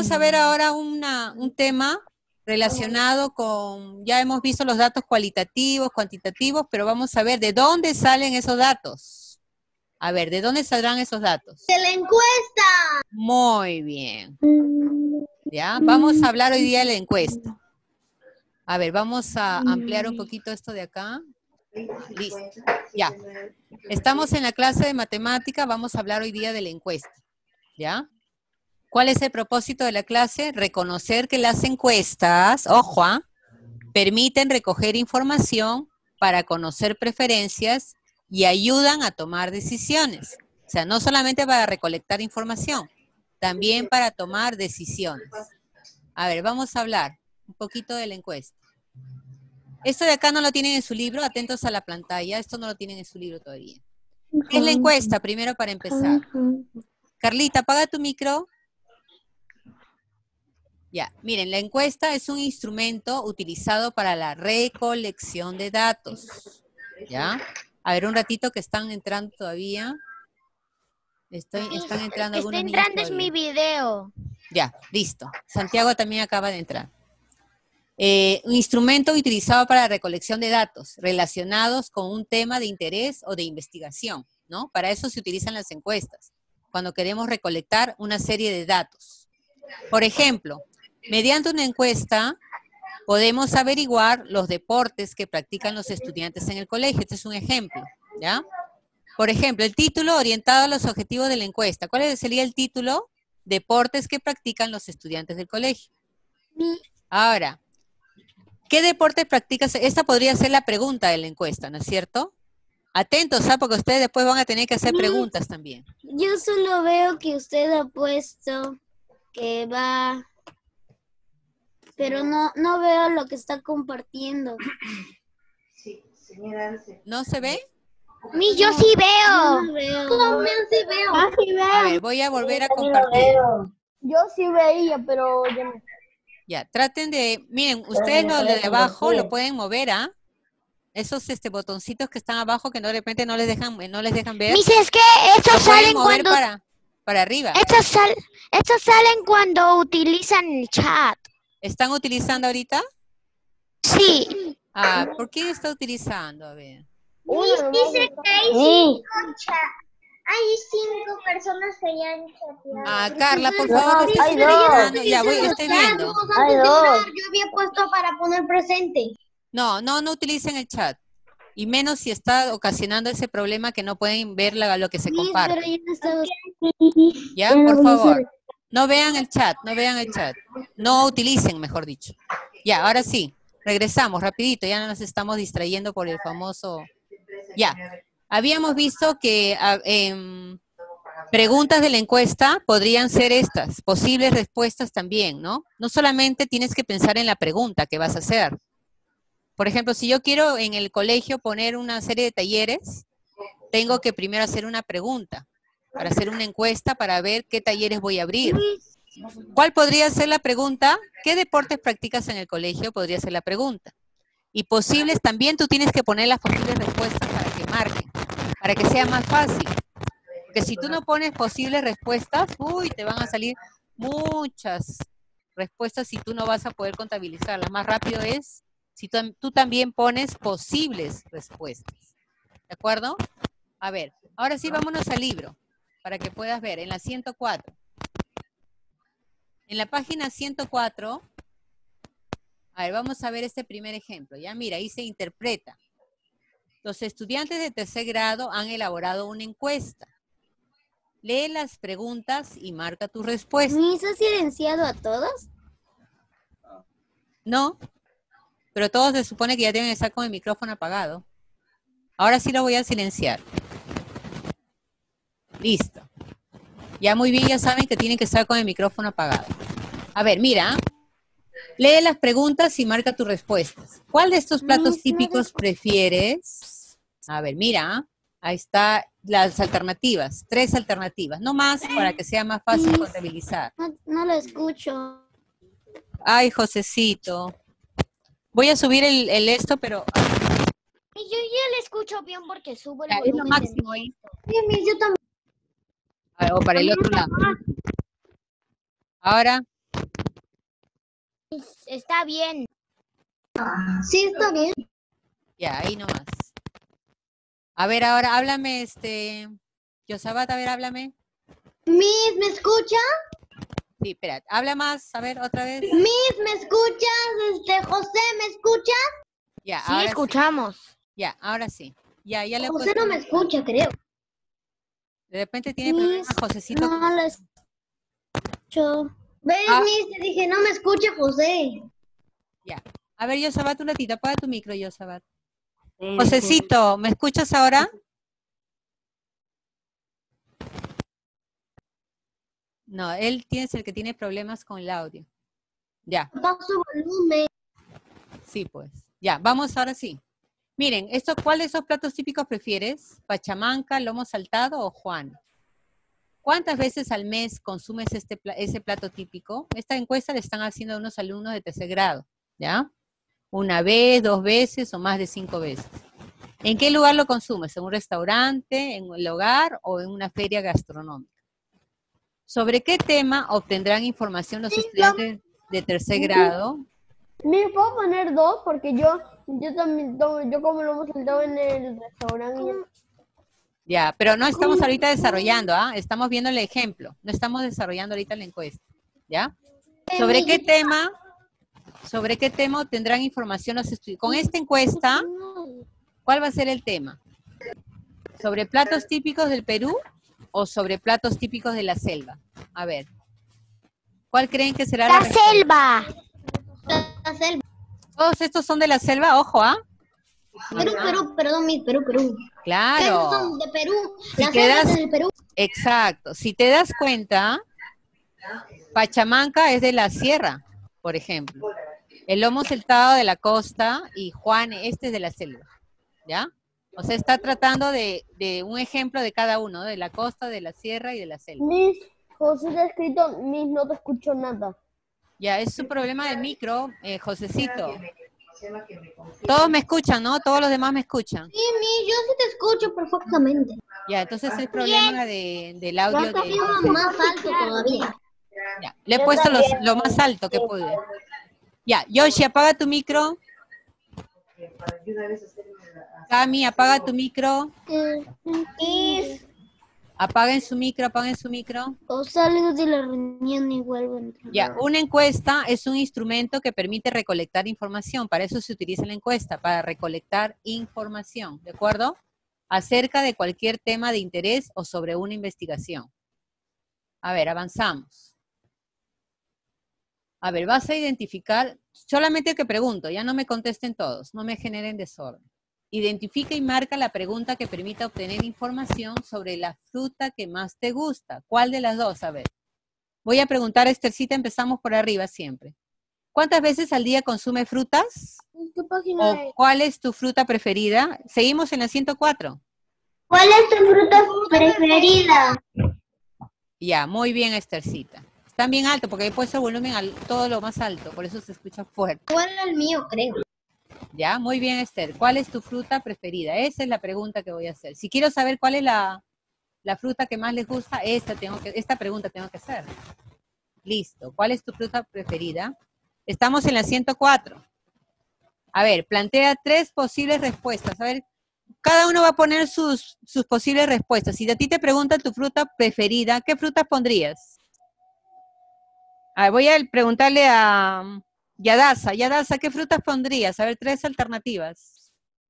Vamos a ver ahora un tema relacionado con, ya hemos visto los datos cualitativos, cuantitativos, pero vamos a ver de dónde salen esos datos. A ver, ¿de dónde saldrán esos datos? De la encuesta. Muy bien. ¿Ya? Vamos a hablar hoy día de la encuesta. A ver, vamos a ampliar un poquito esto de acá. Listo. Ya. Estamos en la clase de matemática, vamos a hablar hoy día de la encuesta. ¿Ya? ¿Cuál es el propósito de la clase? Reconocer que las encuestas, ojo, permiten recoger información para conocer preferencias y ayudan a tomar decisiones. O sea, no solamente para recolectar información, también para tomar decisiones. A ver, vamos a hablar un poquito de la encuesta. Esto de acá no lo tienen en su libro, atentos a la pantalla, esto no lo tienen en su libro todavía. ¿Qué es la encuesta? Primero para empezar. Carlita, apaga tu micro. Ya, miren, la encuesta es un instrumento utilizado para la recolección de datos. ¿Ya? A ver, un ratito que están entrando todavía. Están entrando algunos niños Está entrando es mi video. Ya, listo. Santiago también acaba de entrar. Un instrumento utilizado para la recolección de datos relacionados con un tema de interés o de investigación, ¿no? Para eso se utilizan las encuestas, cuando queremos recolectar una serie de datos. Por ejemplo, mediante una encuesta podemos averiguar los deportes que practican los estudiantes en el colegio. Este es un ejemplo, ¿ya? Por ejemplo, el título orientado a los objetivos de la encuesta. ¿Cuál sería el título? Deportes que practican los estudiantes del colegio. Ahora, ¿qué deporte practicas? Esta podría ser la pregunta de la encuesta, ¿no es cierto? Atentos, ¿ah? Porque ustedes después van a tener que hacer preguntas también. Yo solo veo que usted ha puesto que va, pero no veo lo que está compartiendo. Sí, señora. ¿No se ve? Yo sí veo. No veo. ¿Cómo sí veo? Sí veo. A ver, voy a volver a compartir. Yo sí veía, pero ya no. Ya, traten de, miren, ustedes lo de abajo lo pueden mover, ¿ah? Esos botoncitos que están abajo que de repente no les dejan ver. Mis, es que estos salen mover cuando para arriba. estos salen cuando utilizan el chat. ¿Están utilizando ahorita? Sí. Ah, ¿por qué está utilizando? A ver. Dice que hay 5 personas que ya han chateado. Ah, Carla, por favor. Hay dos. Ya estoy viendo. Hay dos. Yo había puesto para poner presente. No utilicen el chat. Y menos si está ocasionando ese problema que no pueden ver lo que se comparte. Ya, por favor. No vean el chat, No utilicen, mejor dicho. Ya, ahora sí. Regresamos rapidito. Ya no nos estamos distrayendo por el famoso... Ya. Habíamos visto que preguntas de la encuesta podrían ser estas. Posibles respuestas también, ¿no? No solamente tienes que pensar en la pregunta que vas a hacer. Por ejemplo, si yo quiero en el colegio poner una serie de talleres, tengo que primero hacer una pregunta, para hacer una encuesta, para ver qué talleres voy a abrir. ¿Cuál podría ser la pregunta? ¿Qué deportes practicas en el colegio? Podría ser la pregunta. Y posibles, también tú tienes que poner las posibles respuestas para que marquen, para que sea más fácil. Porque si tú no pones posibles respuestas, te van a salir muchas respuestas y tú no vas a poder contabilizarlas. Más rápido es si tú también pones posibles respuestas. ¿De acuerdo? A ver, ahora sí vámonos al libro, para que puedas ver, en la 104. En la página 104, a ver, vamos a ver este primer ejemplo. Ya mira, ahí se interpreta. Los estudiantes de tercer grado han elaborado una encuesta. Lee las preguntas y marca tu respuesta. ¿Mis ha silenciado a todos? No, pero todos se supone que ya deben estar con el micrófono apagado. Ahora sí lo voy a silenciar. Listo. Ya muy bien, ya saben que tienen que estar con el micrófono apagado. A ver, mira. Lee las preguntas y marca tus respuestas. ¿Cuál de estos platos típicos prefieres? A ver, mira. Ahí está las alternativas. 3 alternativas. No más para que sea más fácil contabilizar. No lo escucho. Ay, Josecito. Voy a subir el esto, pero... Yo ya le escucho bien porque subo el es lo máximo ahí. Sí, yo también. O para el otro lado. Ahora, Está bien. Sí, está bien. Ya, ahí nomás. A ver, ahora háblame, Yosabat, a ver, háblame. Miss, ¿me escucha? Sí, espera, habla más, a ver, otra vez. Miss, ¿me escuchas? José, ¿me escucha? Ya, Sí, ahora escuchamos. sí. Ya, ahora sí. Ya le he José puesto no me mute. escucha, creo. De repente tiene Miss, problemas, Josecito. no la escucho. ¿Ves, Ah. Miss? Te dije, no me escucha, José. Ya. A ver, Yosabat, un ratito, apaga tu micro, Yosabat. Josecito, ¿me escuchas ahora? No, él es el que tiene problemas con el audio. Ya, Paso volumen. sí, pues. Ya, vamos ahora sí. Miren, ¿cuál de esos platos típicos prefieres? ¿Pachamanca, lomo saltado o Juan? ¿Cuántas veces al mes consumes ese plato típico? Esta encuesta le están haciendo a unos alumnos de tercer grado, ¿ya? ¿Una vez, 2 veces o más de 5 veces? ¿En qué lugar lo consumes? ¿En un restaurante, en el hogar o en una feria gastronómica? ¿Sobre qué tema obtendrán información los estudiantes de tercer grado? Miss, ¿puedo poner 2? Porque yo también yo como lo hemos saltado en el restaurante. Ya, pero no estamos ahorita desarrollando, ¿ah? Estamos viendo el ejemplo. No estamos desarrollando ahorita la encuesta, ¿ya? ¿Sobre qué tema obtendrán información los estudiantes? Con esta encuesta, ¿cuál va a ser el tema? ¿Sobre platos típicos del Perú o sobre platos típicos de la selva? A ver. ¿Cuál creen que será la La respuesta? selva. La selva. Todos estos son de la selva, ojo, ¿ah? Perú, perdón, Miss, Perú. ¿Qué Claro. son de Perú? Si Las te selvas das- del Perú. Exacto. Si te das cuenta, Pachamanca es de la sierra, por ejemplo. El lomo saltado de la costa y Juan, este es de la selva, ¿ya? O sea, está tratando de un ejemplo de cada uno, de la costa, de la sierra y de la selva. Miss, José te ha escrito, Miss, no te escucho nada. Ya, es un problema del micro, Josecito. Todos me escuchan, ¿no? Todos los demás me escuchan. Sí, Miss, yo sí te escucho perfectamente. Ya, entonces es problema del audio. Yo te más alto todavía. Ya, le he puesto lo más alto que pude. Ya, Yoshi, apaga tu micro. Cami, apaga tu micro. Miss, Apaguen su micro. o salgo de la reunión y vuelvo a entrar. Ya, una encuesta es un instrumento que permite recolectar información. Para eso se utiliza la encuesta, para recolectar información, ¿de acuerdo? Acerca de cualquier tema de interés o sobre una investigación. A ver, avanzamos. A ver, vas a identificar, solamente que pregunto, ya no me contesten todos, no me generen desorden. Identifica y marca la pregunta que permita obtener información sobre la fruta que más te gusta. ¿Cuál de las dos? A ver. Voy a preguntar a Estercita, empezamos por arriba siempre. ¿Cuántas veces al día consume frutas? ¿Qué página ¿O cuál es tu fruta preferida? Seguimos en la 104. ¿Cuál es tu fruta preferida? Ya, muy bien, Estercita. Están bien alto porque he puesto el volumen todo lo más alto, por eso se escucha fuerte. ¿Cuál es el mío, creo? Ya, muy bien, Esther. ¿Cuál es tu fruta preferida? Esa es la pregunta que voy a hacer. Si quiero saber cuál es la fruta que más les gusta, esta pregunta tengo que hacer. Listo. ¿Cuál es tu fruta preferida? Estamos en la 104. A ver, plantea 3 posibles respuestas. A ver, cada uno va a poner sus posibles respuestas. Si a ti te preguntan tu fruta preferida, ¿qué frutas pondrías? A ver, voy a preguntarle a Yadasa. Yadasa, ¿qué frutas pondrías? A ver, 3 alternativas.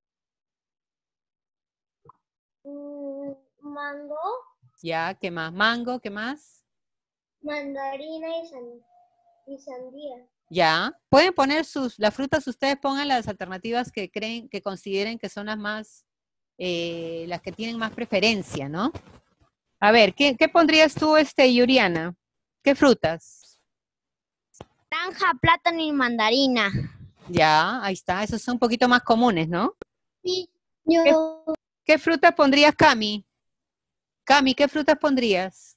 Mango, Ya, ¿qué más? Mango, ¿qué más? mandarina y sandía. Ya. Pueden poner las frutas, ustedes pongan las alternativas que consideren que son las más, las que tienen más preferencia, ¿no? A ver, ¿qué pondrías tú, Yuriana? ¿Qué frutas? Naranja, plátano y mandarina. Ya, ahí está. Esos son un poquito más comunes, ¿no? Sí, yo. ¿Qué frutas pondrías, Cami? Cami, ¿qué frutas pondrías?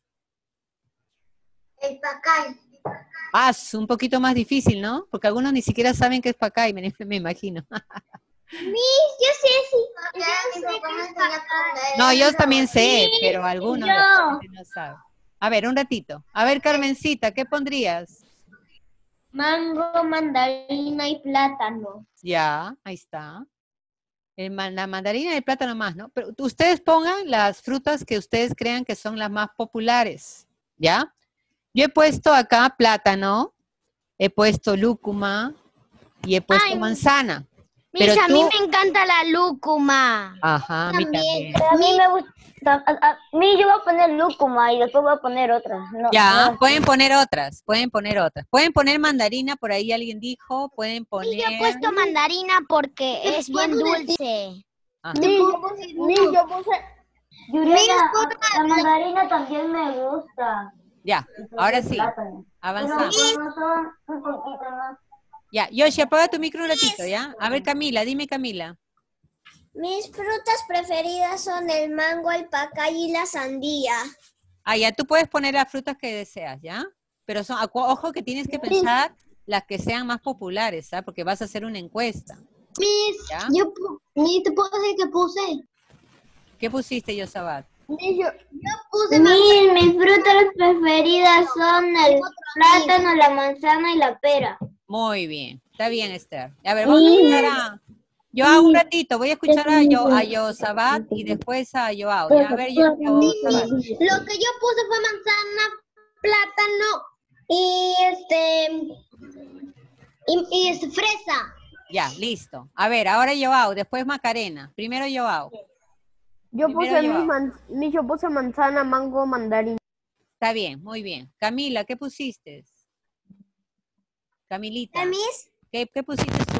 El pacay. Ah, es un poquito más difícil, ¿no? Porque algunos ni siquiera saben qué es pacay, me imagino. Yo sé, sí. Yo sé que es pacay. No, yo también sé, pero algunos de repente no saben. A ver, un ratito. A ver, Carmencita, ¿qué pondrías? Mango, mandarina y plátano. Ya, ahí está. La mandarina y el plátano más, ¿no? Pero ustedes pongan las frutas que ustedes crean que son las más populares, ¿ya? Yo he puesto acá plátano, he puesto lúcuma y he puesto Ay, manzana. Miss, Pero a mí tú- me encanta la lúcuma. Ajá, a mí también. Pero a mí me gusta. A mí yo voy a poner lúcuma y después voy a poner otras. No, Ya, no, pueden poner otras, pueden poner otras. Pueden poner mandarina, por ahí alguien dijo, pueden Y poner... yo he puesto mandarina porque es bien dulce. Ajá. yo puse. Juliana, la mandarina también me gusta. Ya, ahora sí, avanzamos. no son un poquito más. Ya, Yoshi, apaga tu micro un ratito, ¿ya? A ver, Camila, dime, Camila. Mis frutas preferidas son el mango, el pacay y la sandía. Ah, ya, tú puedes poner las frutas que deseas, ¿ya? Pero ojo que tienes que pensar las que sean más populares, ¿sabes? Porque vas a hacer una encuesta. Miss, ¿Ya? ¿te puedo decir qué puse? ¿Qué pusiste, Yosabat? Puse Mis frutas preferidas son el plátano, la manzana y la pera. Muy bien, está bien, Esther. A ver, vamos a escuchar a... Joao un ratito, voy a escuchar a Yosabat y después a Joao. ¿Ya? A ver, Yosabat. Lo que yo puse fue manzana, plátano y fresa. Ya, listo. A ver, ahora Joao, después Macarena. Primero Joao. Yo Primero puse yo puse manzana, mango, mandarina. Está bien, muy bien. Camila, ¿qué pusiste? Camilita, ¿qué pusiste tú?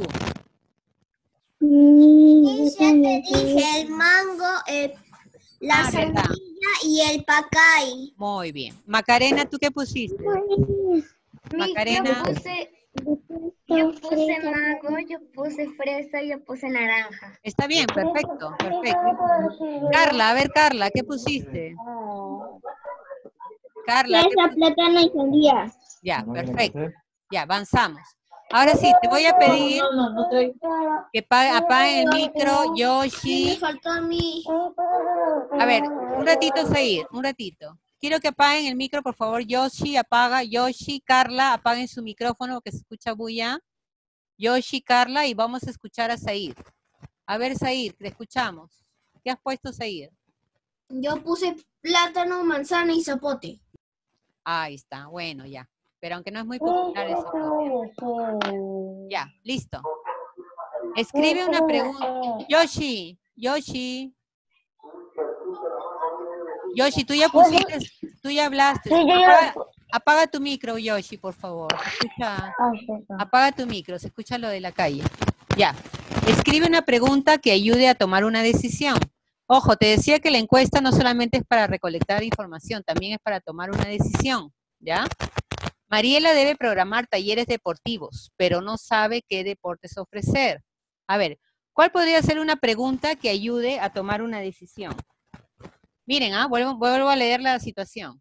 Ya te dije, el mango, la verdad. sandía y el pacay. Muy bien. Macarena, ¿tú qué pusiste? Macarena, Yo puse mango, yo puse fresa y yo puse naranja. está bien, perfecto, perfecto. Carla, a ver, Carla, ¿qué pusiste? Carla, plátano y sandía. ya, perfecto. Ya, avanzamos. Ahora sí, te voy a pedir que apaguen el micro, Yoshi. faltó a mí. A ver, un ratito, Zair, un ratito. Quiero que apaguen el micro, por favor. Yoshi, apaga. Yoshi, Carla, apaguen su micrófono porque se escucha bulla. Yoshi, Carla, y vamos a escuchar a Zair. A ver, Zair, te escuchamos. ¿Qué has puesto, Zair? Yo puse plátano, manzana y zapote. Ahí está, bueno, ya. Pero aunque no es muy popular eso. Ya, listo. Escribe una pregunta. Yoshi, tú ya pusiste, tú ya hablaste. Sí, Apaga tu micro, Yoshi, por favor. Apaga tu micro, se escucha lo de la calle. Ya. Escribe una pregunta que ayude a tomar una decisión. Ojo, te decía que la encuesta no solamente es para recolectar información, también es para tomar una decisión, ¿ya? Mariela debe programar talleres deportivos, pero no sabe qué deportes ofrecer. A ver, ¿cuál podría ser una pregunta que ayude a tomar una decisión? Miren, vuelvo a leer la situación.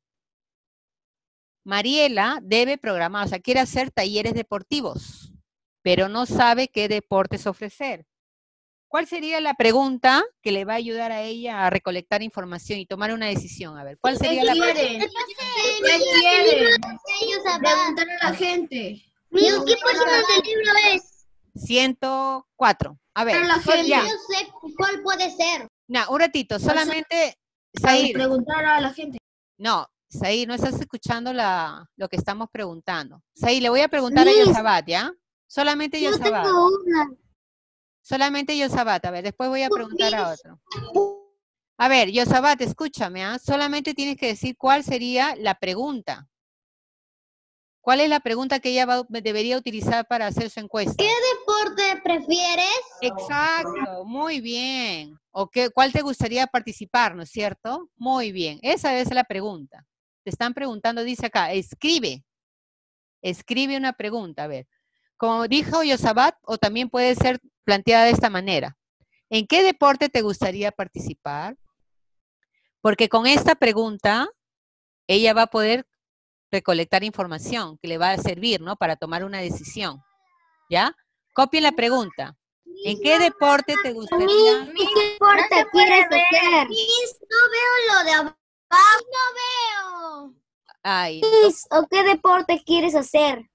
Mariela debe programar, o sea, quiere hacer talleres deportivos, pero no sabe qué deportes ofrecer. ¿Cuál sería la pregunta que le va a ayudar a ella a recolectar información y tomar una decisión? A ver, ¿cuál sería la pregunta? ¿Qué quieren? Preguntar a la gente. ¿Qué página del libro es? 104. A ver, la gente. ya. Yo sé cuál puede ser. No, un ratito, solamente, Zair. Preguntar a la gente. No, Zair, no estás escuchando lo que estamos preguntando. Zair, le voy a preguntar a Yosabat, ¿ya? Solamente Yosabat. Solamente Yosabat, a ver, después voy a preguntar a otro. A ver, Yosabat, escúchame, ¿ah? Solamente tienes que decir cuál sería la pregunta. ¿Cuál es la pregunta que ella debería utilizar para hacer su encuesta? ¿Qué deporte prefieres? Exacto, muy bien. ¿O cuál te gustaría participar, no es cierto? Muy bien, esa es la pregunta. Te están preguntando, dice acá, escribe una pregunta, a ver. Como dijo Yosabat, o también puede ser planteada de esta manera. ¿En qué deporte te gustaría participar? Porque con esta pregunta, ella va a poder recolectar información que le va a servir, ¿no? Para tomar una decisión, ¿ya? Copien la pregunta. ¿En qué deporte te gustaría? ¿Qué deporte quieres hacer? No veo lo de abajo. No veo. Ay, ¿O qué deporte quieres hacer?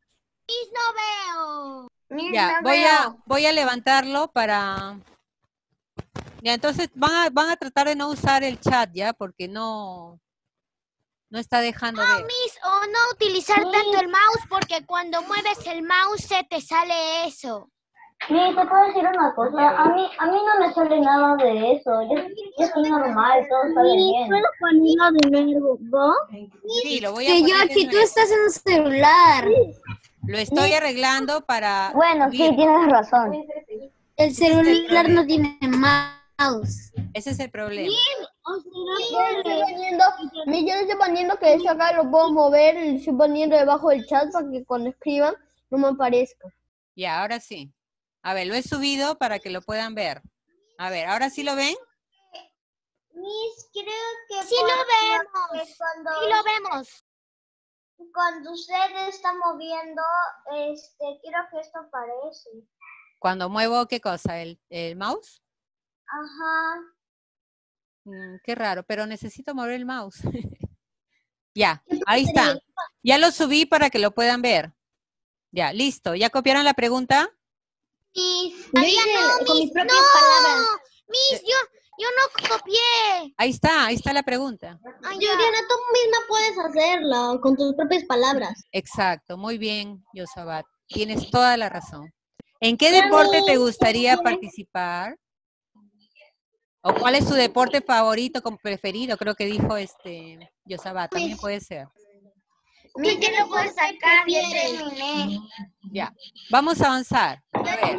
No veo. Ya, voy a levantarlo para... Ya, entonces van a tratar de no usar el chat, ¿ya? Porque no está dejando ver. O no utilizar tanto el mouse porque cuando mueves el mouse se te sale eso. Miss, ¿te puedo decir una cosa? A mí no me sale nada de eso. Yo estoy normal, todo sale bien. ¿Puedo ponerlo de nuevo? Sí, lo voy a Que poner yo, de si tú nuevo. estás en un celular, Lo estoy arreglando para... Bueno, sí, subir. tienes razón. el celular no tiene mouse. Ese es el problema. Yo estoy poniendo que eso acá lo puedo mover, lo estoy poniendo debajo del chat para que cuando escriban no me aparezca. Ya, ahora sí. A ver, lo he subido para que lo puedan ver. A ver, ¿ahora sí lo ven? Miss, creo que Sí lo vemos. Sí lo vemos. cuando usted está moviendo, creo que esto aparece. Cuando muevo, ¿qué cosa? ¿El mouse? Ajá. Qué raro, pero necesito mover el mouse. Ya, ahí está. Ya lo subí para que lo puedan ver. Ya, listo. ¿Ya copiaron la pregunta? Todavía no, con mis Miss. propias No, palabras. Miss, yo no copié. Ahí está la pregunta. Juliana, tú misma puedes hacerlo con tus propias palabras. Exacto, muy bien, Yosabat. Tienes toda la razón. ¿En qué deporte te gustaría participar? ¿O cuál es tu deporte favorito, como preferido? Creo que dijo Yosabat, también puede ser. Miss, yo lo puedo sacar, ya terminé. Ya, vamos a avanzar. A ver.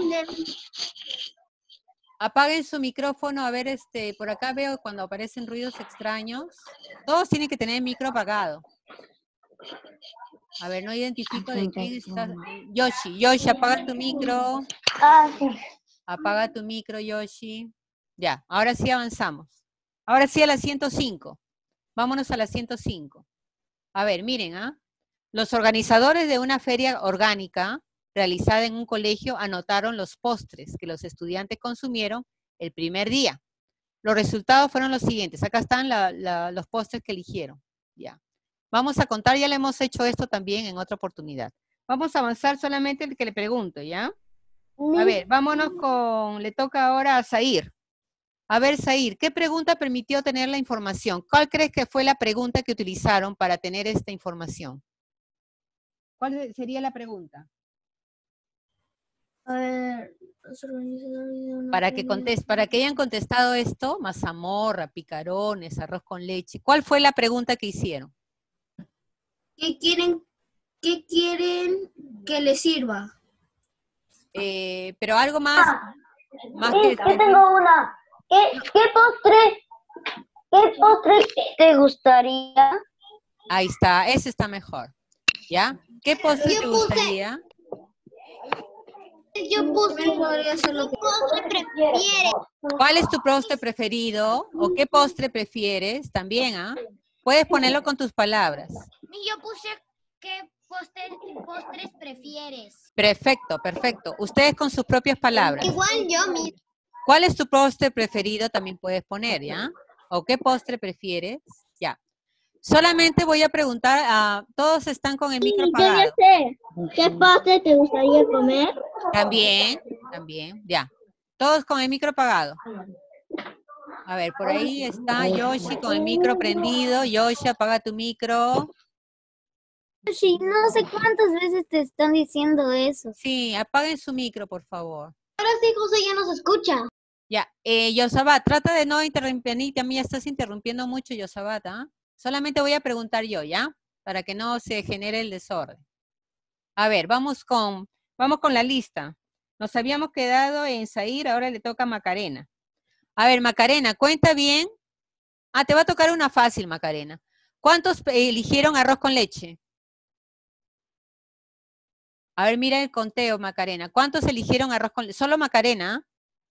Apaguen su micrófono, a ver, por acá veo cuando aparecen ruidos extraños. Todos tienen que tener el micro apagado. A ver, no identifico de quién está. Yoshi, apaga tu micro. Ah, sí. Apaga tu micro, Yoshi. Ya, ahora sí avanzamos. Ahora sí a la 105. Vámonos a la 105. A ver, miren, los organizadores de una feria orgánica realizada en un colegio anotaron los postres que los estudiantes consumieron el primer día. Los resultados fueron los siguientes. Acá están los postres que eligieron. Ya. Vamos a contar, ya le hemos hecho esto también en otra oportunidad. Vamos a avanzar solamente el que le pregunto, ¿ya? A ver, vámonos le toca ahora a Zair. A ver, Zair, ¿qué pregunta permitió tener la información? ¿Cuál crees que fue la pregunta que utilizaron para tener esta información? ¿Cuál sería la pregunta? A ver, los organizadores de una Para que hayan contestado esto, mazamorra, picarones, arroz con leche. ¿Cuál fue la pregunta que hicieron? ¿Qué quieren que les sirva? Pero algo más, Miss, yo tengo una. ¿Qué postre te gustaría? Ahí está, ese está mejor. ¿Ya? ¿Qué postre te gustaría? Yo puse postre prefieres. ¿Cuál es tu postre preferido? ¿O qué postre prefieres? También, puedes ponerlo con tus palabras. Yo puse qué postres prefieres. Perfecto. Ustedes con sus propias palabras. Igual yo, Miss. ¿Cuál es tu postre preferido? También puedes poner, ¿ya? ¿O qué postre prefieres? Ya. Solamente voy a preguntar, todos están con el micro apagado. Yo ya sé. ¿Qué postre te gustaría comer? También, ya. Todos con el micro apagado. A ver, por ahí está Yoshi con el micro prendido. Yoshi, apaga tu micro. Sí, no sé cuántas veces te están diciendo eso. Sí, apaguen su micro, por favor. Ahora sí, José ya nos escucha. Ya, Yosabat, trata de no interrumpir, a mí ya estás interrumpiendo mucho, Yosabat, Solamente voy a preguntar yo, ¿ya? Para que no se genere el desorden. A ver, vamos con la lista. Nos habíamos quedado en Zair, ahora le toca a Macarena. A ver, Macarena, cuenta bien. Te va a tocar una fácil, Macarena. ¿Cuántos eligieron arroz con leche? A ver, mira el conteo, Macarena. ¿Cuántos eligieron arroz con leche? Solo Macarena.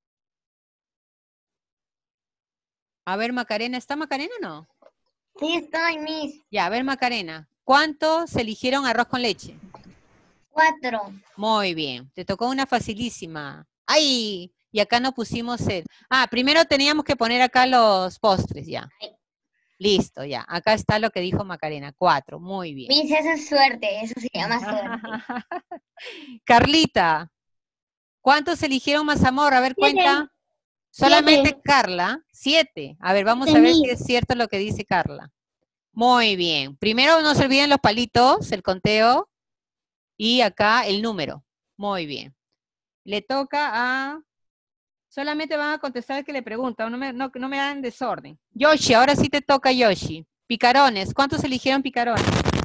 A ver, Macarena, ¿está Macarena o no? Sí, estoy, Miss. Ya, a ver, Macarena. ¿Cuántos eligieron arroz con leche? 4. Muy bien. Te tocó una facilísima. ¡Ay! Y acá no pusimos el... primero teníamos que poner acá los postres, ya. Listo, ya. Acá está lo que dijo Macarena. 4. Muy bien. Miss, eso es suerte, eso se llama suerte. Carlita, ¿cuántos eligieron mazamorra? A ver, cuenta. Solamente Carla. 7. A ver, vamos a ver si es cierto lo que dice Carla. Muy bien. Primero no se olviden los palitos, el conteo. Y acá el número. Muy bien. Le toca a... Solamente van a contestar el que le preguntan. No me hagan desorden. Yoshi, ahora sí te toca Yoshi. Picarones. ¿Cuántos eligieron picarones?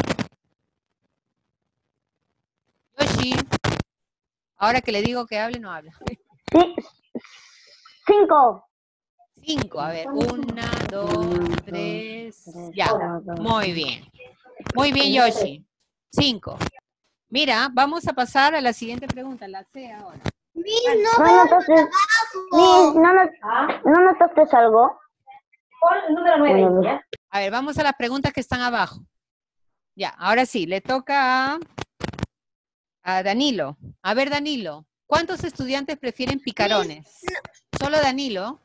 Yoshi. Ahora que le digo que hable, no habla. Sí, 5. 5. A ver. 1, 2, 3. Ya. Muy bien. Muy bien, Yoshi. 5. Mira, vamos a pasar a la siguiente pregunta, la C ahora. ¿No notaste algo? Pon el número 9, ¿ya? A ver, vamos a las preguntas que están abajo. Ya, ahora sí, le toca a Danilo. A ver, Danilo, ¿cuántos estudiantes prefieren picarones? ¿Solo Danilo?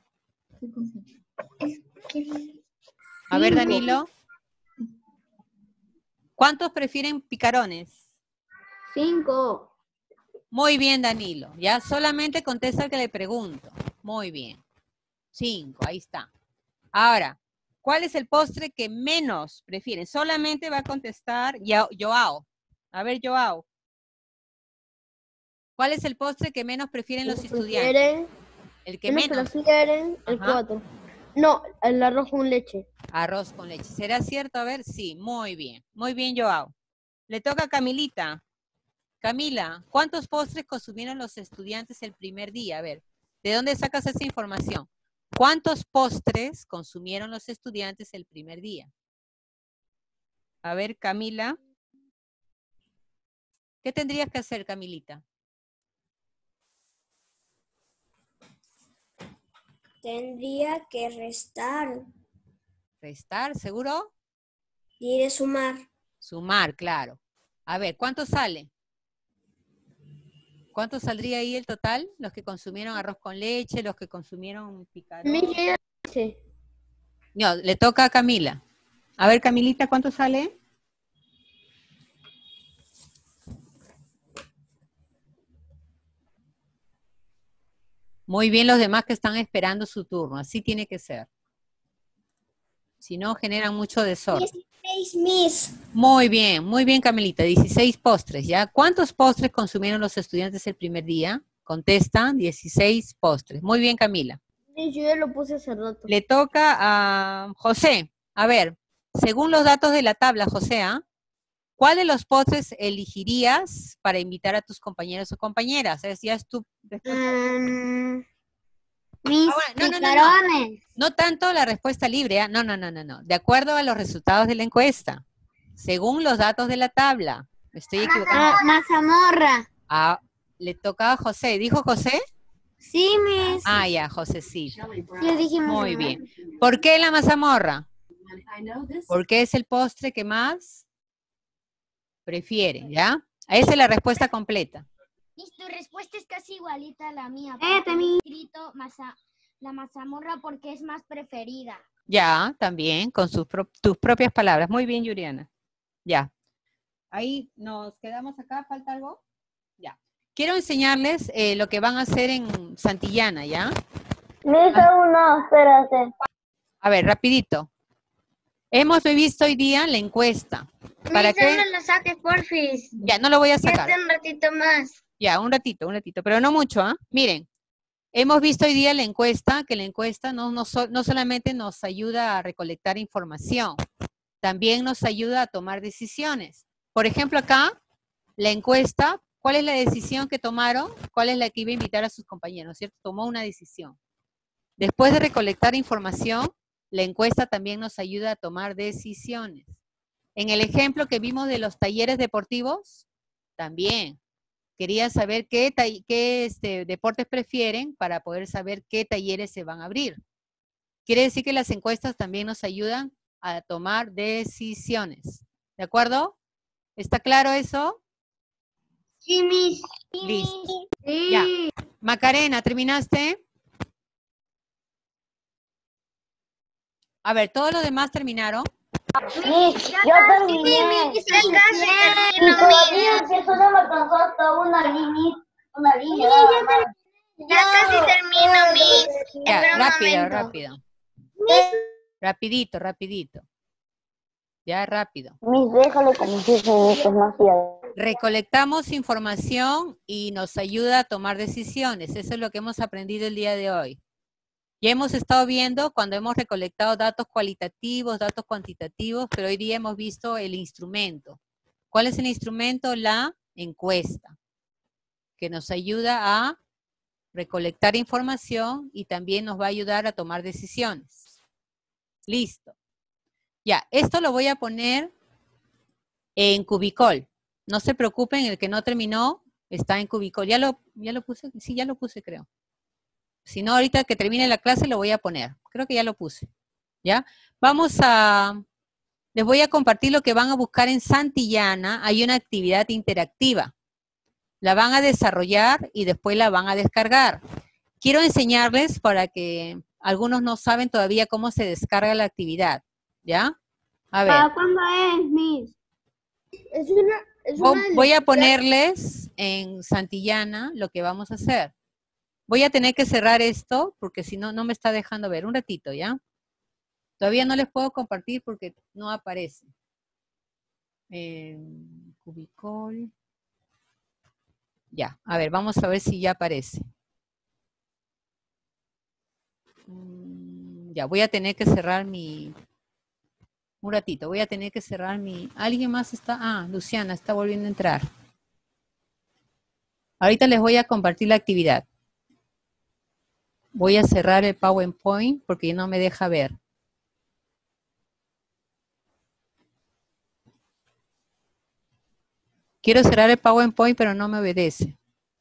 A ver, Danilo. ¿Cuántos prefieren picarones? 5. Muy bien, Danilo. Ya solamente contesta el que le pregunto. Muy bien. 5, ahí está. Ahora, ¿cuál es el postre que menos prefieren? Solamente va a contestar Joao. A ver, Joao. ¿Cuál es el postre que menos prefieren los estudiantes? El que menos. Prefieren el 4. No, el arroz con leche. Arroz con leche. ¿Será cierto? A ver, sí, muy bien. Muy bien, Joao. Le toca a Camilita. Camila, ¿cuántos postres consumieron los estudiantes el primer día? A ver, ¿de dónde sacas esa información? ¿Cuántos postres consumieron los estudiantes el primer día? A ver, Camila. ¿Qué tendrías que hacer, Camilita? Tendría que restar ¿Restar, seguro? y de sumar. Sumar, claro. A ver, ¿cuánto sale? ¿Cuánto saldría ahí el total? Los que consumieron arroz con leche, los que consumieron picarón. No, le toca a Camila. A ver, Camilita, ¿cuánto sale? Muy bien los demás que están esperando su turno. Así tiene que ser. Si no, generan mucho desorden. 16, Miss. Muy bien, Camilita. 16 postres, ¿ya? ¿Cuántos postres consumieron los estudiantes el primer día? Contestan, 16 postres. Muy bien, Camila. Sí, yo ya lo puse hace rato. Le toca a José. A ver, según los datos de la tabla, José, ¿cuál de los postres elegirías para invitar a tus compañeros o compañeras? Ya es tu respuesta. Mis bueno, picarones. No tanto la respuesta libre, no. De acuerdo a los resultados de la encuesta. Según los datos de la tabla. ¿Me estoy equivocando? Mazamorra. Le tocaba a José. ¿Dijo José? Sí, Miss. Ya, José, sí. Yo dije Muy bien. ¿Por qué la mazamorra? Porque es el postre que más prefieren, ¿ya? Esa es la respuesta completa. Tu respuesta es casi igualita a la mía. También. He escrito la mazamorra porque es más preferida. Ya, también, con tus propias palabras. Muy bien, Yuriana. Ya. Ahí nos quedamos acá. ¿Falta algo? Ya. Quiero enseñarles lo que van a hacer en Santillana, ¿ya? No, espérate. A ver, rapidito. Hemos visto hoy día la encuesta. ¿Para qué? No lo saques, porfis. Ya, no lo voy a sacar. Quédate un ratito más. Ya, un ratito, pero no mucho, ¿ah? Miren, hemos visto hoy día la encuesta, que la encuesta no solamente nos ayuda a recolectar información, también nos ayuda a tomar decisiones. Por ejemplo, acá, la encuesta, ¿cuál es la decisión que tomaron? ¿Cuál es la que iba a invitar a sus compañeros, cierto? Tomó una decisión. Después de recolectar información, la encuesta también nos ayuda a tomar decisiones. En el ejemplo que vimos de los talleres deportivos, también. Quería saber qué deportes prefieren para poder saber qué talleres se van a abrir. Quiere decir que las encuestas también nos ayudan a tomar decisiones. ¿De acuerdo? ¿Está claro eso? Sí, Miss. Listo. Ya. Macarena, ¿terminaste? A ver, ¿todos los demás terminaron? Miss, yo terminé. Ya casi Y termino, todavía si eso no me alcanzó hasta una línea. nada más. Ya casi termino, Miss. Ya, Espera un rápido, momento. rápido. Rapidito, rapidito. Ya, rápido. Miss, déjalo como 10 minutos más y ya. Recolectamos información y nos ayuda a tomar decisiones. Eso es lo que hemos aprendido el día de hoy. Ya hemos estado viendo cuando hemos recolectado datos cualitativos, datos cuantitativos, pero hoy día hemos visto el instrumento. ¿Cuál es el instrumento? La encuesta, que nos ayuda a recolectar información y también nos va a ayudar a tomar decisiones. Listo. Ya, esto lo voy a poner en Cubicol. No se preocupen, el que no terminó está en Cubicol. ¿Ya lo puse? Sí, ya lo puse, creo. Si no, ahorita que termine la clase lo voy a poner. Creo que ya lo puse. ¿Ya? Les voy a compartir lo que van a buscar en Santillana. Hay una actividad interactiva. La van a desarrollar y después la van a descargar. Quiero enseñarles para que algunos no saben todavía cómo se descarga la actividad. ¿Ya? A ver. ¿Cuándo es, Miss? Voy a ponerles en Santillana lo que vamos a hacer. Voy a tener que cerrar esto porque si no, no me está dejando ver. Un ratito, ¿ya? Todavía no les puedo compartir porque no aparece. Cubicol. Ya, a ver, vamos a ver si ya aparece. Ya, voy a tener que cerrar mi... Un ratito, voy a tener que cerrar mi... ¿Alguien más está? Ah, Luciana está volviendo a entrar. Ahorita les voy a compartir la actividad. Voy a cerrar el PowerPoint porque no me deja ver. Quiero cerrar el PowerPoint, pero no me obedece.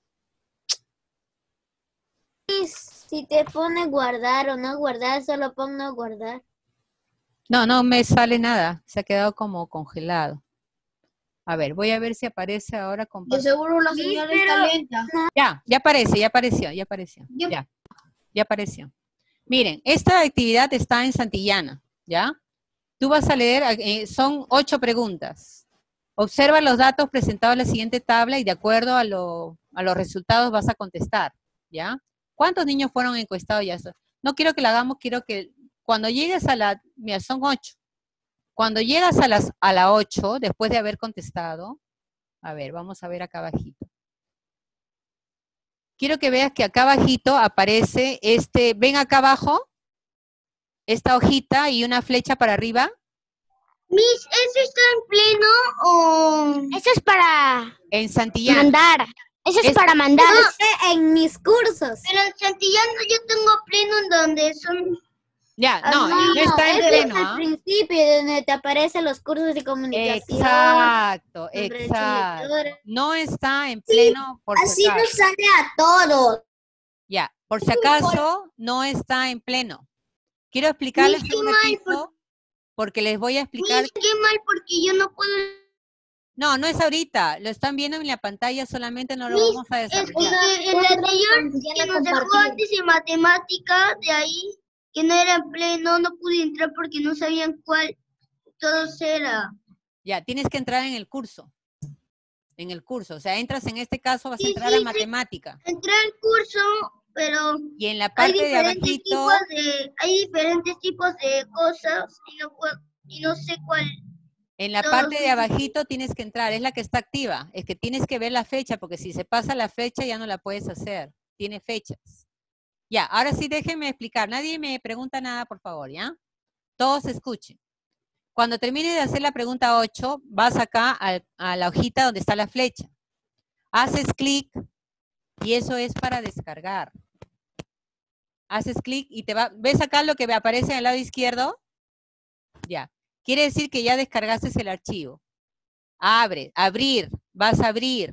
Si te pone guardar o no guardar, solo pon no guardar. No, no me sale nada. Se ha quedado como congelado. A ver, voy a ver si aparece ahora. De seguro la señal está lenta. Ya aparece, ya apareció. Ya apareció. Miren, esta actividad está en Santillana, ¿ya? Tú vas a leer, son 8 preguntas. Observa los datos presentados en la siguiente tabla y de acuerdo a los resultados vas a contestar, ¿ya? ¿Cuántos niños fueron encuestados ya? No quiero que la hagamos, quiero que cuando llegues a la, mira, son 8. Cuando llegas a la 8, después de haber contestado, a ver, vamos a ver acá abajito. Quiero que veas que acá abajito aparece ¿ven acá abajo? Esta hojita y una flecha para arriba. Miss, ¿eso está en pleno o...? Eso es para En Santillana. mandar. Eso es para mandar. En mis cursos. Pero en Santillana yo tengo pleno en donde son... Ya, no está en eso pleno. es al principio, donde te aparecen los cursos de comunicación. Exacto. sobre No está en pleno, por si acaso. sale a todos. Ya, por si acaso, no está en pleno. Quiero explicarles Miss, qué un mal, ratito, porque les voy a explicar. Miss, qué mal porque yo no puedo... No es ahorita. Lo están viendo en la pantalla, solamente no lo Miss, vamos a es que desarrollar. el anterior que nos dejó antes en matemática, de ahí, que no era en pleno, no pude entrar porque no sabían cuál todos era. Ya, tienes que entrar en el curso. En el curso. O sea, entras en este caso, vas a Sí, entrar sí, a sí. matemática. Entré al curso, pero Y en la hay parte de diferentes abajito, tipos hay diferentes tipos de cosas y no sé cuál. en la todos parte de esos. abajito tienes que entrar. Es la que está activa. Es que tienes que ver la fecha, porque si se pasa la fecha ya no la puedes hacer. Tiene fechas. Ya, ahora sí déjenme explicar. Nadie me pregunta nada, por favor, ¿ya? Todos escuchen. Cuando termine de hacer la pregunta 8, vas acá a la hojita donde está la flecha. Haces clic y eso es para descargar. Haces clic y ¿ves acá lo que aparece en el lado izquierdo? Ya. Quiere decir que ya descargaste el archivo. Abrir, vas a abrir.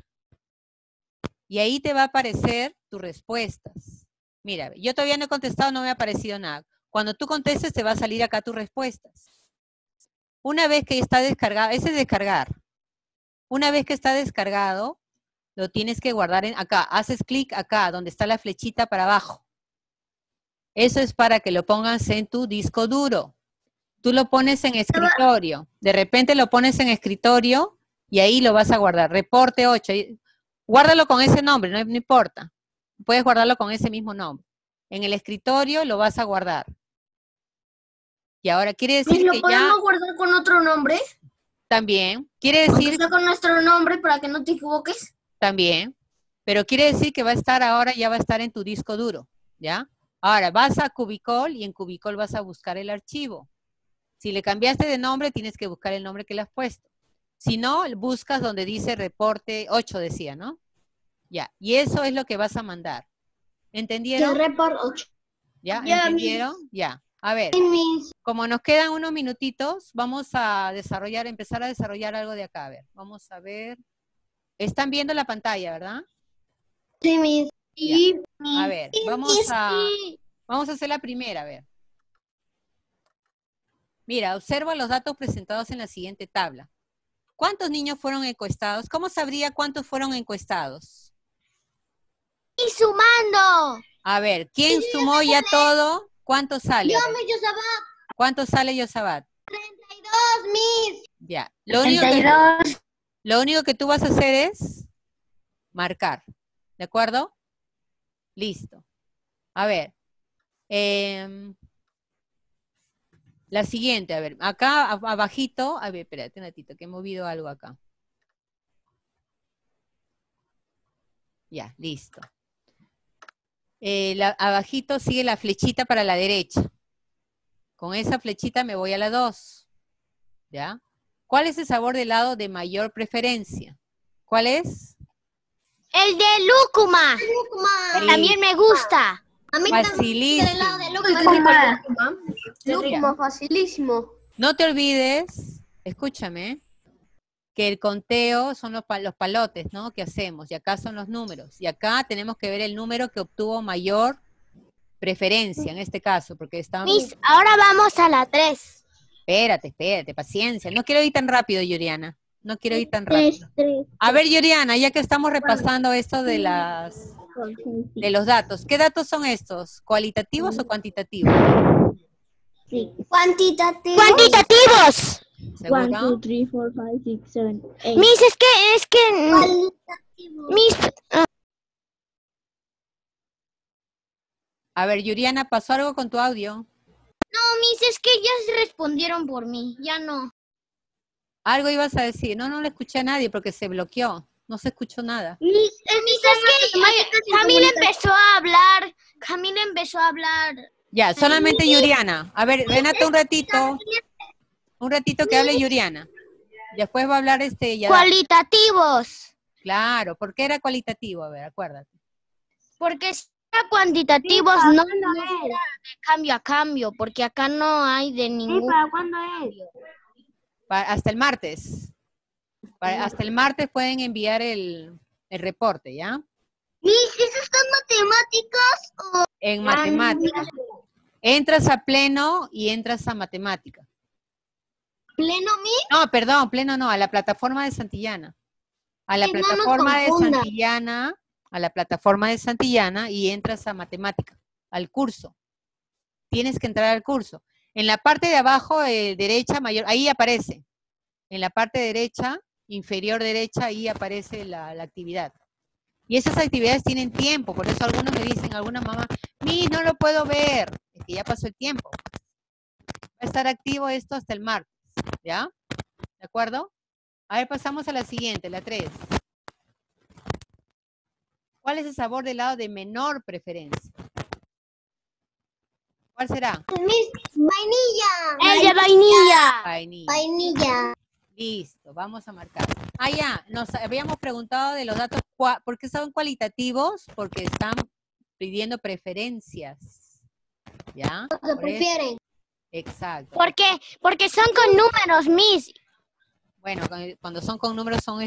Y ahí te va a aparecer tus respuestas. Mira, yo todavía no he contestado, no me ha aparecido nada. Cuando tú contestes te va a salir acá tus respuestas. Una vez que está descargado, ese es descargar. Una vez que está descargado, lo tienes que guardar acá. Haces clic acá, donde está la flechita para abajo. Eso es para que lo pongas en tu disco duro. Tú lo pones en escritorio. De repente lo pones en escritorio y ahí lo vas a guardar. Reporte 8. Guárdalo con ese nombre, no importa. Puedes guardarlo con ese mismo nombre. En el escritorio lo vas a guardar. Y ahora quiere decir ¿Lo que podemos ya... guardar con otro nombre? También. Quiere decir... Está con nuestro nombre para que no te equivoques. También. Pero quiere decir que va a estar ahora, ya va a estar en tu disco duro. ¿Ya? Ahora vas a Cubicol y en Cubicol vas a buscar el archivo. Si le cambiaste de nombre, tienes que buscar el nombre que le has puesto. Si no, buscas donde dice reporte 8, decía, ¿no? Ya. Y eso es lo que vas a mandar. ¿Entendieron? Report 8. ¿Ya? Ya, ¿Entendieron? Ya. A ver, como nos quedan unos minutitos, vamos a empezar a desarrollar algo de acá. A ver, vamos a ver. Están viendo la pantalla, ¿verdad? Sí, Miss. Sí, A ver, vamos a hacer la primera, a ver. Mira, observa los datos presentados en la siguiente tabla. ¿Cuántos niños fueron encuestados? ¿Cómo sabría cuántos fueron encuestados? Y sumando. A ver, ¿quién sumó ya todo? ¿Cuánto sale? Yo, A ver, Miss Yosabat. ¿cuánto sale, Yosabat? 32, Miss. Ya. 32. Lo único que tú vas a hacer es marcar. ¿De acuerdo? Listo. A ver. La siguiente, a ver. Acá abajito. A ver, espérate un ratito, que he movido algo acá. Ya, listo. Abajito sigue la flechita para la derecha. Con esa flechita me voy a la 2. ¿Ya? ¿Cuál es el sabor de helado de mayor preferencia? ¿Cuál es? El de lúcuma. También me gusta. A mí Facilísimo. también el helado de lúcuma. Lúcuma, facilísimo. No te olvides, escúchame, que el conteo son los palotes, ¿no? Que hacemos. Y acá son los números. Y acá tenemos que ver el número que obtuvo mayor preferencia, en este caso, porque estamos... Miss, ahora vamos a la 3. Espérate, paciencia. No quiero ir tan rápido, Yuriana. No quiero ir tan rápido. A ver, Yuriana, ya que estamos repasando esto de los datos. ¿Qué datos son estos? ¿Cualitativos o cuantitativos? Sí. ¡Cuantitativos! ¿Seguro? 1, 2, 3, 4, 5, 6, 7, 8. Miss, es que... Miss, A ver, Yuriana, ¿pasó algo con tu audio? no, Miss, es que ya se respondieron por mí. Ya no. Algo ibas a decir. No le escuché a nadie porque se bloqueó. No se escuchó nada. Miss, Miss, es que Camila empezó a hablar. Ya, solamente Yuriana. A ver, Renata, un ratito que hable Yuriana. Después va a hablar ya. Cualitativos. Claro, ¿por qué era cualitativo? A ver, acuérdate. Porque si era cuantitativos, no es de cambio a cambio, porque acá no hay de ningún... ¿Para cuándo es? Hasta el martes. Hasta el martes pueden enviar el reporte, ¿ya? Miss, ¿eso está en matemáticas o...? En matemáticas. Entras a pleno y entras a matemática. ¿Pleno, Miss? No, perdón, pleno no, a la plataforma de Santillana. A la Sí, no nos plataforma de confunda. Santillana, a la plataforma de Santillana y entras a matemática, al curso. Tienes que entrar al curso. En la parte de abajo, derecha, mayor, ahí aparece. En la parte derecha, inferior derecha, ahí aparece la actividad. Y esas actividades tienen tiempo, por eso algunos me dicen, alguna mamá, Miss, no lo puedo ver. Es que ya pasó el tiempo. Va a estar activo esto hasta el martes, ¿ya? ¿De acuerdo? A ver, pasamos a la siguiente, la 3. ¿Cuál es el sabor de helado de menor preferencia? ¿Cuál será? Miss, vainilla. ¡El de vainilla! Vainilla. Vainilla. Listo, vamos a marcar. Ah, ya, nos habíamos preguntado de los datos, ¿por qué son cualitativos? Porque están pidiendo preferencias. ¿Ya? Se Por eso- prefieren. Exacto. Porque son con números, Miss. Bueno, cuando son con números son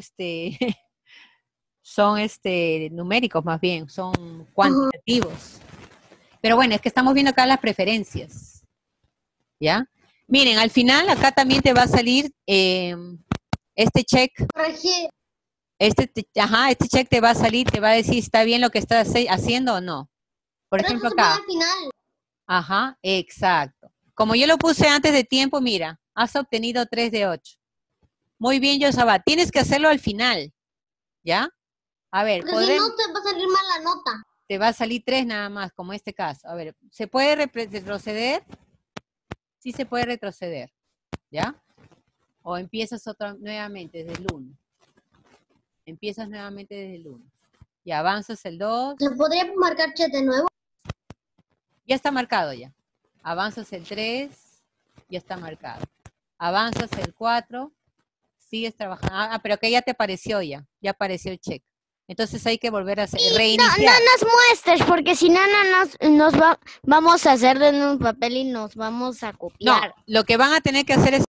son numéricos más bien, son cuantitativos. Pero bueno, es que estamos viendo acá las preferencias. ¿Ya? Miren, al final acá también te va a salir este check. Corregir. Este check te va a salir, te va a decir si está bien lo que estás haciendo o no. Por Pero ejemplo eso se pone acá. al final. Ajá, exacto. Como yo lo puse antes de tiempo, mira, has obtenido 3 de 8. Muy bien, Yosaba. Tienes que hacerlo al final, ¿ya? A ver, Pero si no, te va a salir mal la nota. te va a salir 3 nada más, como este caso. A ver, ¿se puede retroceder? Sí se puede retroceder, ¿ya? O empiezas nuevamente desde el 1. Empiezas nuevamente desde el 1. Y avanzas el 2. ¿Se podría marcar chat de nuevo? Ya está marcado ya. Avanzas el 3. Ya está marcado. Avanzas el 4. Sigues trabajando. Ah, pero que ya te apareció ya. Ya apareció el check. Entonces hay que volver a reiniciar. No nos muestres, porque si no, vamos a hacer de un papel y nos vamos a copiar. No, lo que van a tener que hacer es